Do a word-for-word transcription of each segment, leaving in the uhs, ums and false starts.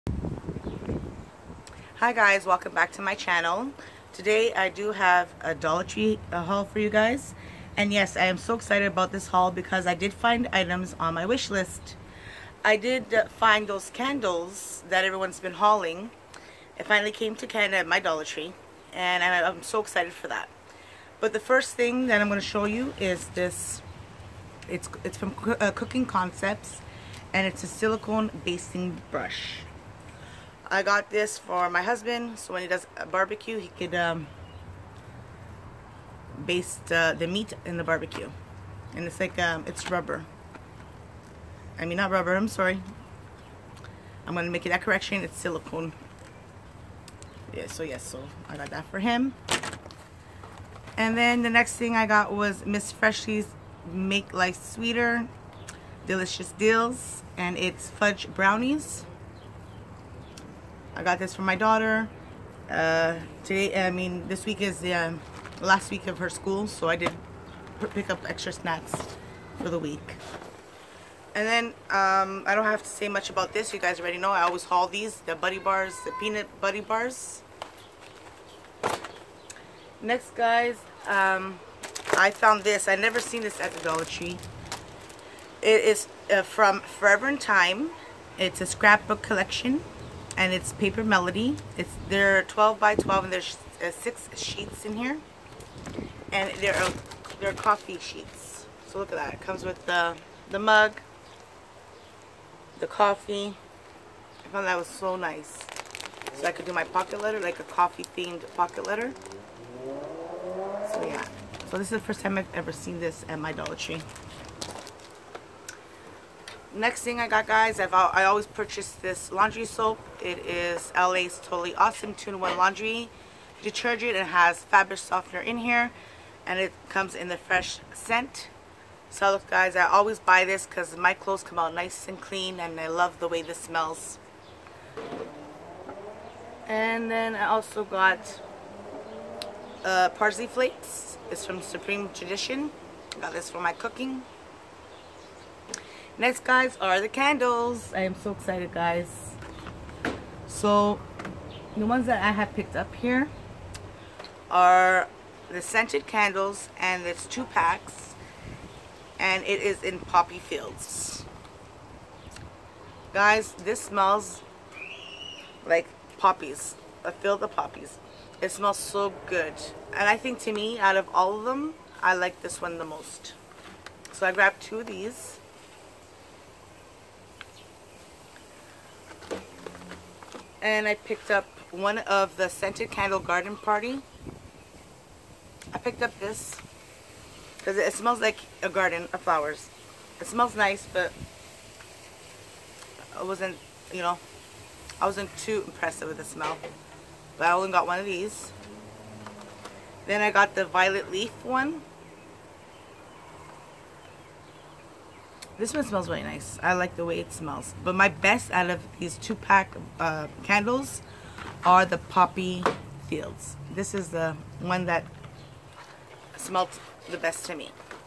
Hi guys, welcome back to my channel. Today I do have a Dollar Tree uh, haul for you guys, and yes, I am so excited about this haul because I did find items on my wish list. I did uh, find those candles that everyone's been hauling. It finally came to Canada at my Dollar Tree, and I, I'm so excited for that. But the first thing that I'm going to show you is this. It's it's from uh, Cooking Concepts, and it's a silicone basting brush. I got this for my husband, so when he does a barbecue, he could um, baste uh, the meat in the barbecue. And it's like, um, it's rubber. I mean, not rubber, I'm sorry. I'm going to make it that correction, it's silicone. Yeah, so yes, so I got that for him. And then the next thing I got was Miss Freshly's Make Life Sweeter Delicious Deals, and it's fudge brownies. I got this for my daughter. Uh, today, I mean, this week is the um, last week of her school, so I did pick up extra snacks for the week. And then, um, I don't have to say much about this. You guys already know I always haul these, the Buddy Bars, the peanut Buddy Bars. Next, guys, um, I found this. I never seen this at the Dollar Tree. It is uh, from Forever in Time. It's a scrapbook collection. And it's Paper Melody. It's they're twelve by twelve, and there's uh, six sheets in here, and they're uh, they're coffee sheets. So look at that. It comes with the the mug, the coffee. I found that was so nice. So I could do my pocket letter, like a coffee themed pocket letter. So yeah. So this is the first time I've ever seen this at my Dollar Tree. Next thing I got, guys, I've I always purchase this laundry soap. It is L A's Totally Awesome two in one laundry detergent. It has fabric softener in here, and it comes in the fresh scent. So look, guys, I always buy this because my clothes come out nice and clean, and I love the way this smells. And then I also got uh, parsley flakes. It's from Supreme Tradition. Got this for my cooking. Next, guys, are the candles. I am so excited, guys. So the ones that I have picked up here are the scented candles, and it's two packs, and it is in Poppy Fields. Guys, this smells like poppies, a field of poppies. It smells so good, and I think, to me, out of all of them, I like this one the most. So I grabbed two of these. And I picked up one of the Scented Candle Garden Party. I picked up this because it smells like a garden of flowers. It smells nice, but I wasn't, you know, I wasn't too impressed with the smell. But I only got one of these. Then I got the Violet Leaf one. This one smells really nice. I like the way it smells. But my best out of these two pack uh, candles are the Poppy Fields. This is the one that smelled the best to me.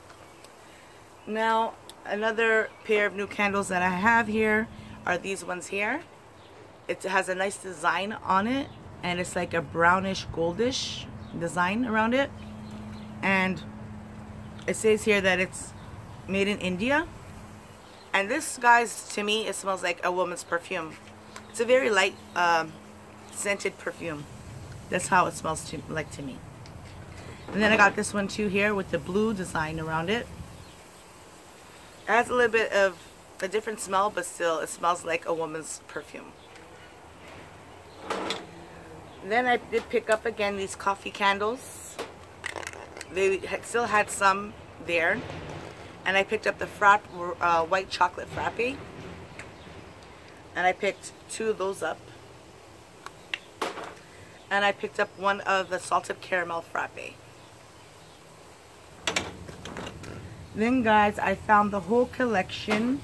Now, another pair of new candles that I have here are these ones here. It has a nice design on it, and it's like a brownish goldish design around it. And it says here that it's made in India. And this, guys, to me, it smells like a woman's perfume. It's a very light, um, scented perfume. That's how it smells to, like to me. And then I got this one, too, here with the blue design around it. It has a little bit of a different smell, but still, it smells like a woman's perfume. Then I did pick up, again, these coffee candles. They had, still had some there. And I picked up the frapp, uh, white chocolate frappe. And I picked two of those up. And I picked up one of the salted caramel frappe. Then, guys, I found the whole collection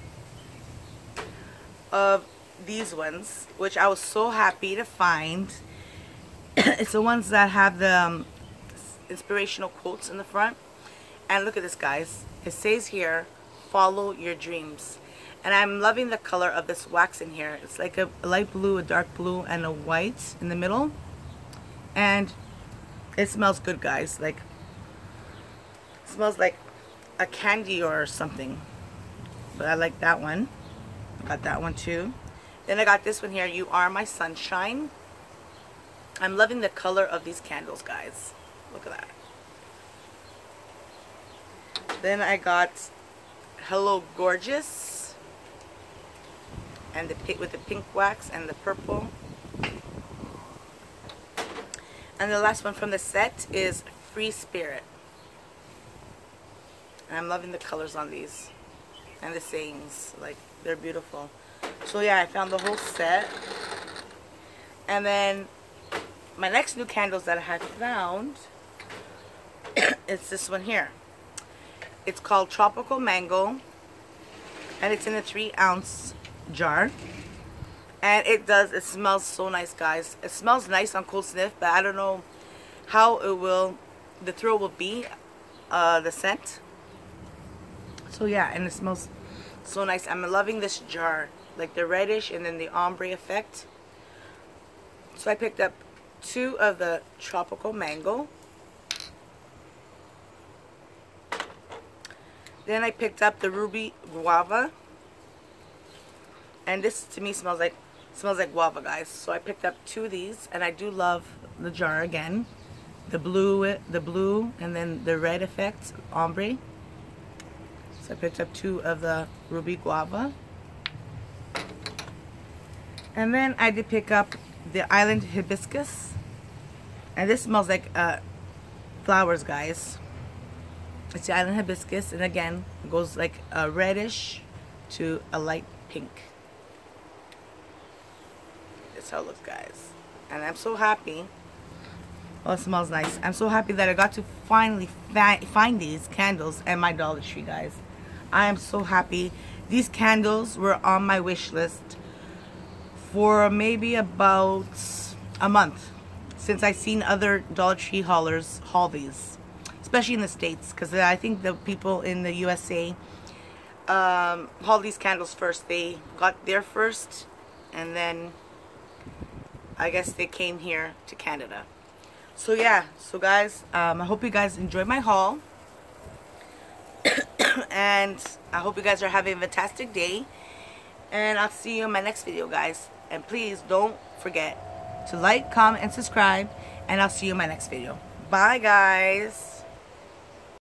of these ones, which I was so happy to find. It's the ones that have the um, inspirational quotes in the front. And look at this, guys. It says here, follow your dreams. And I'm loving the color of this wax in here. It's like a light blue, a dark blue, and a white in the middle. And it smells good, guys. Like, it smells like a candy or something. But I like that one. Got that one too. Then I got this one here, You Are My Sunshine. I'm loving the color of these candles, guys. Look at that. Then I got Hello Gorgeous, and the pink with the pink wax and the purple. And the last one from the set is Free Spirit. And I'm loving the colors on these and the sayings, like they're beautiful. So yeah, I found the whole set. And then my next new candles that I had found it's this one here. It's called Tropical Mango, and it's in a three ounce jar. And it does, it smells so nice, guys. It smells nice on cold sniff, but I don't know how it will, the throw will be, uh, the scent. So yeah, and it smells so nice. I'm loving this jar, like the reddish and then the ombre effect. So I picked up two of the Tropical Mango. Then I picked up the Ruby Guava. And this to me smells like smells like guava, guys. So I picked up two of these, and I do love the jar again. The blue the blue and then the red effect, ombre. So I picked up two of the Ruby Guava. And then I did pick up the Island Hibiscus. And this smells like uh, flowers, guys. It's the Island Hibiscus, and again, it goes like a reddish to a light pink. That's how it looks, guys. And I'm so happy. Oh, it smells nice. I'm so happy that I got to finally fi find these candles at my Dollar Tree, guys. I am so happy. These candles were on my wish list for maybe about a month since I've seen other Dollar Tree haulers haul these, especially in the States, because I think the people in the U S A um, haul these candles first. They got there first, and then I guess they came here to Canada. So yeah, so guys, um, I hope you guys enjoyed my haul. And I hope you guys are having a fantastic day. And I'll see you in my next video, guys. And please don't forget to like, comment, and subscribe. And I'll see you in my next video. Bye, guys.